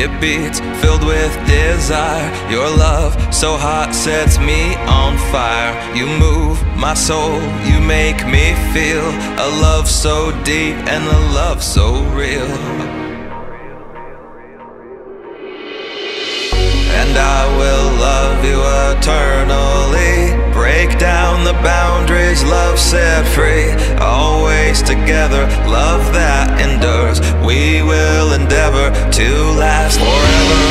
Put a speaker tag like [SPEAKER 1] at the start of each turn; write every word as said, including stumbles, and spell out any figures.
[SPEAKER 1] it beats, filled with desire. Your love so hot sets me on fire. You move my soul, you make me feel a love so deep and a love so real. And I will love you eternally. Break down the boundaries, love set free. Always together, love that endures. We will endeavor to last forever